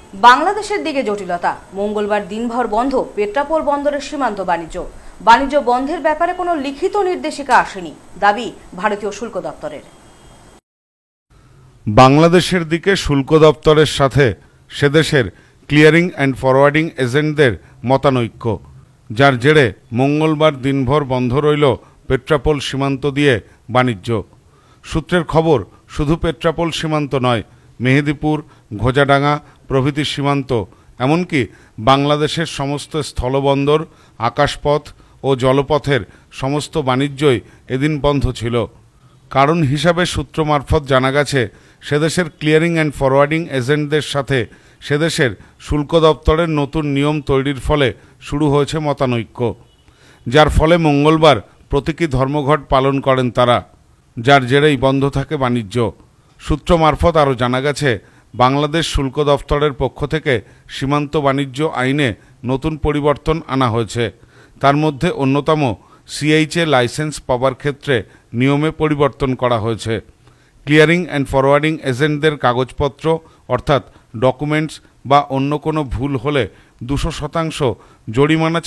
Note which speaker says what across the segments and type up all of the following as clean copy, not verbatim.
Speaker 1: বাংলাদেশের দিকে জটিলতা। মঙ্গলবার দিনভর বন্ধ পেট্রাপোল বন্দরের সীমান্ত বাণিজ্য বন্ধের ব্যাপারে কোনো লিখিত নির্দেশিকা আসেনি, দাবি ভারতীয় শুল্ক দপ্তরের।
Speaker 2: বাংলাদেশের দিকে শুল্ক দপ্তরের সাথে সেদেশের ক্লিয়ারিং অ্যান্ড ফরওয়ার্ডিং এজেন্টদের মতানৈক্য, যার জেরে মঙ্গলবার দিনভর বন্ধ রইল পেট্রাপোল সীমান্ত দিয়ে বাণিজ্য। সূত্রের খবর, শুধু পেট্রাপোল সীমান্ত নয়, মেহেদীপুর, ঘোজাডাঙ্গা প্রভৃতি সীমান্ত, এমনকি বাংলাদেশের সমস্ত স্থলবন্দর, আকাশপথ ও জলপথের সমস্ত বাণিজ্যই এদিন বন্ধ ছিল। কারণ হিসাবে সূত্র মারফত জানা গেছে, সেদেশের ক্লিয়ারিং অ্যান্ড ফরওয়ার্ডিং এজেন্টদের সাথে সেদেশের শুল্ক দপ্তরের নতুন নিয়ম তৈরির ফলে শুরু হয়েছে মতানৈক্য, যার ফলে মঙ্গলবার প্রতীকী ধর্মঘট পালন করেন তারা, যার জেরেই বন্ধ থাকে বাণিজ্য। সূত্র মারফত আরও জানা গেছে, বাংলাদেশ শুল্ক দপ্তরের পক্ষ থেকে সীমান্ত বাণিজ্য আইনে নতুন পরিবর্তন আনা হয়েছে। তার মধ্যে অন্যতম সিএইচএ লাইসেন্স পাওয়ার ক্ষেত্রে নিয়মে পরিবর্তন করা হয়েছে। ক্লিয়ারিং অ্যান্ড ফরওয়ার্ডিং এজেন্টদের কাগজপত্র অর্থাৎ ডকুমেন্টস বা অন্য কোনো ভুল হলে 200% জরিমানা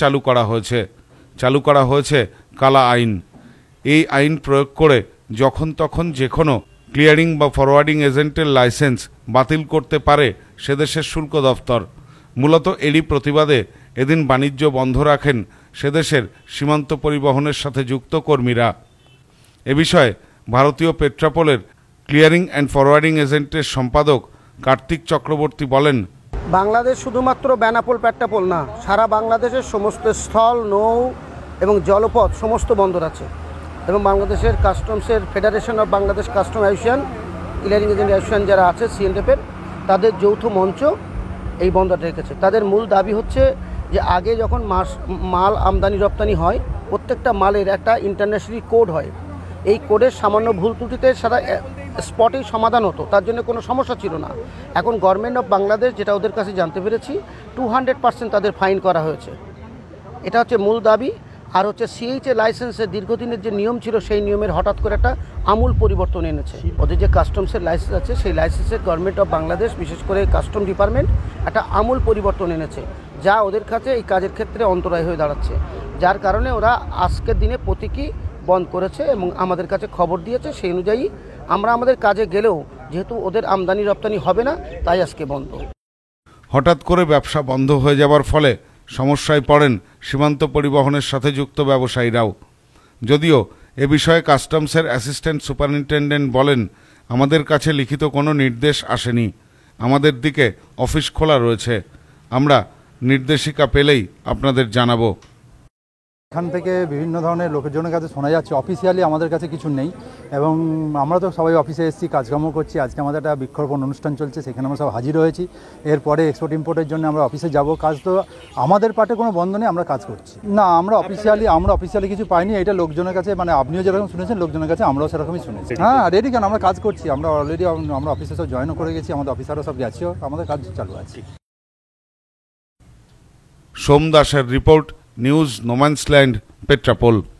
Speaker 2: চালু করা হয়েছে কালা আইন। এই আইন প্রয়োগ করে যখন তখন যে কোনো ক্লিয়ারিং বা ফরওয়ার্ডিং এজেন্টের লাইসেন্স বাতিল করতে পারে সেদেশের শুল্ক দপ্তর। মূলত এরই প্রতিবাদে এদিন বাণিজ্য বন্ধ রাখেন সেদেশের সীমান্ত পরিবহনের সাথে যুক্ত কর্মীরা। এ বিষয়ে ভারতীয় পেট্রাপোলের ক্লিয়ারিং অ্যান্ড ফরওয়ার্ডিং এজেন্টের সম্পাদক কার্তিক চক্রবর্তী বলেন,
Speaker 3: বাংলাদেশ শুধুমাত্র বেনাপোল পেট্রাপোল না, সারা বাংলাদেশের সমস্ত স্থল, নৌ এবং জলপথ সমস্ত বন্দর আছে এবং বাংলাদেশের কাস্টমসের federation of Bangladesh custom association, clearing agent association যারা আছে সিএনএফের, তাদের যৌথ মঞ্চ এই বন্দরটা রেখেছে। তাদের মূল দাবি হচ্ছে যে আগে যখন মাল আমদানি রপ্তানি হয়, প্রত্যেকটা মালের একটা ইন্টারন্যাশনাল কোড হয়। এই কোডের সামান্য ভুল ত্রুটিতে সারা স্পটেই সমাধান হতো, তার জন্য কোনো সমস্যা ছিল না। এখন গভর্নমেন্ট অফ বাংলাদেশ, যেটা ওদের কাছে জানতে পেরেছি, 200% তাদের ফাইন করা হয়েছে। এটা হচ্ছে মূল দাবি। আর হচ্ছে সিএইচএ লাইসেন্সের দীর্ঘদিনের যে নিয়ম ছিল, সেই নিয়মের হঠাৎ করে একটা আমূল পরিবর্তন এনেছে। ওদের যে কাস্টমসের লাইসেন্স আছে, সেই লাইসেন্সের গভর্নমেন্ট অফ বাংলাদেশ, বিশেষ করে কাস্টম ডিপার্টমেন্ট, একটা আমূল পরিবর্তন এনেছে, যা ওদের কাছে এই কাজের ক্ষেত্রে অন্তরায় হয়ে দাঁড়াচ্ছে। যার কারণে ওরা আজকের দিনে প্রতীকী বন্ধ করেছে এবং আমাদের কাছে খবর দিয়েছে। সেই অনুযায়ী আমরা আমাদের কাজে গেলেও যেহেতু ওদের আমদানি রপ্তানি হবে না, তাই আজকে বন্ধ।
Speaker 2: হঠাৎ করে ব্যবসা বন্ধ হয়ে যাবার ফলে সমস্যায় পড়েন সীমান্ত পরিবহনের সাথে যুক্ত ব্যবসায়ীরাও। যদিও এ বিষয়ে কাস্টমসের অ্যাসিস্ট্যান্ট সুপারিনটেন্ডেন্ট বলেন, আমাদের কাছে লিখিত কোনো নির্দেশ আসেনি, আমাদের দিকে অফিস খোলা রয়েছে, আমরা নির্দেশিকা পেলেই আপনাদের জানাবো।
Speaker 4: এখান থেকে বিভিন্ন ধরনের লোকজনের কাছে শোনা যাচ্ছে অফিসিয়ালি আমাদের কাছে কিছু নেই, এবং আমরা তো সবাই অফিসে এসেছি, কাজকর্ম করছি। আজকে আমাদের একটা বৃক্ষরোপণ অনুষ্ঠান চলছে, সেখানে আমরা সব হাজির হয়েছি। এরপরে এক্সপোর্ট ইম্পোর্টের জন্য আমরা অফিসে যাব। কাজ তো আমাদের পার্টে কোনো বন্ধ নেই, আমরা কাজ করছি। না, আমরা অফিসিয়ালি কিছু পাইনি। এটা লোকজনের কাছে, মানে আপনিও যেরকম শুনেছেন, লোকজনের কাছে আমরাও সেরকমই শুনেছি। হ্যাঁ, রেডি কেন, আমরা কাজ করছি। আমরা অলরেডি আমরা অফিসে সব জয়েনও করে গেছি, আমাদের অফিসারও সব গেছেও, আমাদের কাজ চালু আছে।
Speaker 2: সোম দাসের রিপোর্ট, নিউজ, নোম্যান্সল্যান্ড, পেট্রাপোল।